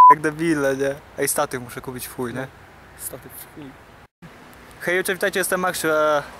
jak debile, nie? Ej, statyw muszę kupić w chuj, nie? Statyw w chuj. Hej, witajcie, jestem Maksiu,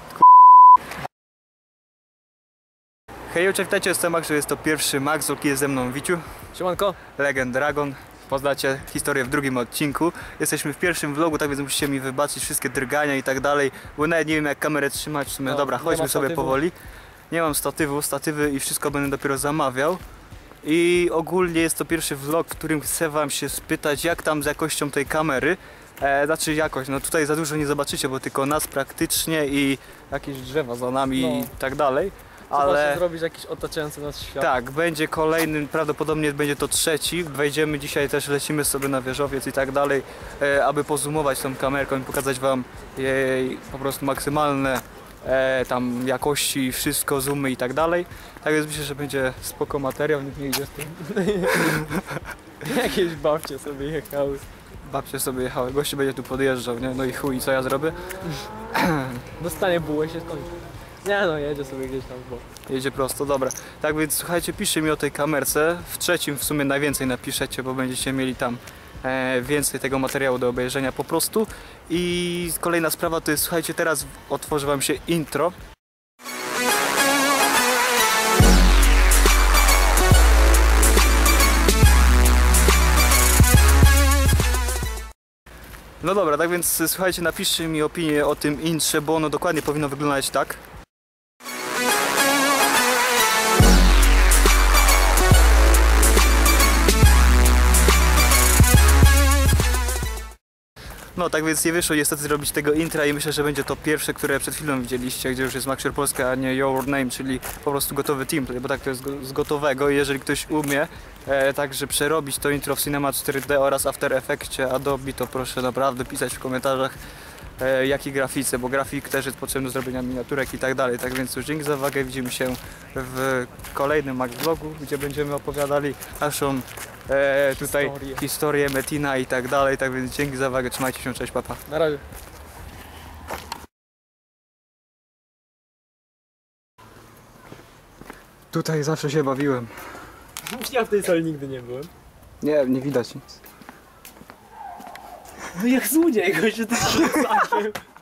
Hej, witajcie, jestem Maksiu, jest to pierwszy Max, jest ze mną Wiciu. Siemanko. Legend Dragon. Poznacie historię w drugim odcinku. Jesteśmy w pierwszym vlogu, tak więc musicie mi wybaczyć wszystkie drgania i tak dalej, bo nawet nie wiem jak kamerę trzymać, w sumie No, dobra, chodźmy sobie powoli. Nie mam statywy i wszystko będę dopiero zamawiał. I ogólnie jest to pierwszy vlog, w którym chcę wam się spytać, jak tam z jakością tej kamery. Znaczy jakość, no tutaj za dużo nie zobaczycie, bo tylko nas praktycznie i jakieś drzewa za nami i tak dalej. Ale zrobić jakiś otaczający nas świat. Tak, będzie kolejny, prawdopodobnie będzie to trzeci. Wejdziemy dzisiaj też, lecimy sobie na wieżowiec i tak dalej, aby pozumować tą kamerką i pokazać wam jej po prostu maksymalne tam jakości, wszystko, zoomy i tak dalej. Tak więc myślę, że będzie spoko materiał, nikt nie idzie z tym. Jakieś babcie sobie jechały. Babcie sobie jechały, gościu będzie tu podjeżdżał, nie? No i chuj, co ja zrobię? Dostanie bułę, się skończy. Nie no, jedzie sobie gdzieś tam w bok. Jedzie prosto, dobra. Tak więc słuchajcie, piszcie mi o tej kamerce. W trzecim w sumie najwięcej napiszecie, bo będziecie mieli tam więcej tego materiału do obejrzenia po prostu. I kolejna sprawa to jest, słuchajcie, teraz otworzy wam się intro. No dobra, tak więc słuchajcie, napiszcie mi opinię o tym intrze, bo ono dokładnie powinno wyglądać tak. No tak więc nie wyszło niestety zrobić tego intra i myślę, że będzie to pierwsze, które przed chwilą widzieliście, gdzie już jest Maxior Polska, a nie Your Name, czyli po prostu gotowy teamplay, bo tak to jest z gotowego i jeżeli ktoś umie także przerobić to intro w Cinema 4D oraz After Effectsie Adobe, to proszę naprawdę pisać w komentarzach jakiej grafice, bo grafik też jest potrzebny do zrobienia miniaturek i tak dalej. Tak więc już dzięki za uwagę, widzimy się w kolejnym Max Vlogu, gdzie będziemy opowiadali naszą tutaj historię Metina i tak dalej. Tak więc dzięki za uwagę, trzymajcie się, cześć, papa. Na razie. Tutaj zawsze się bawiłem. Ja w tej sali nigdy nie byłem. Nie widać nic. No jak złodziej, go się tak rzucacie.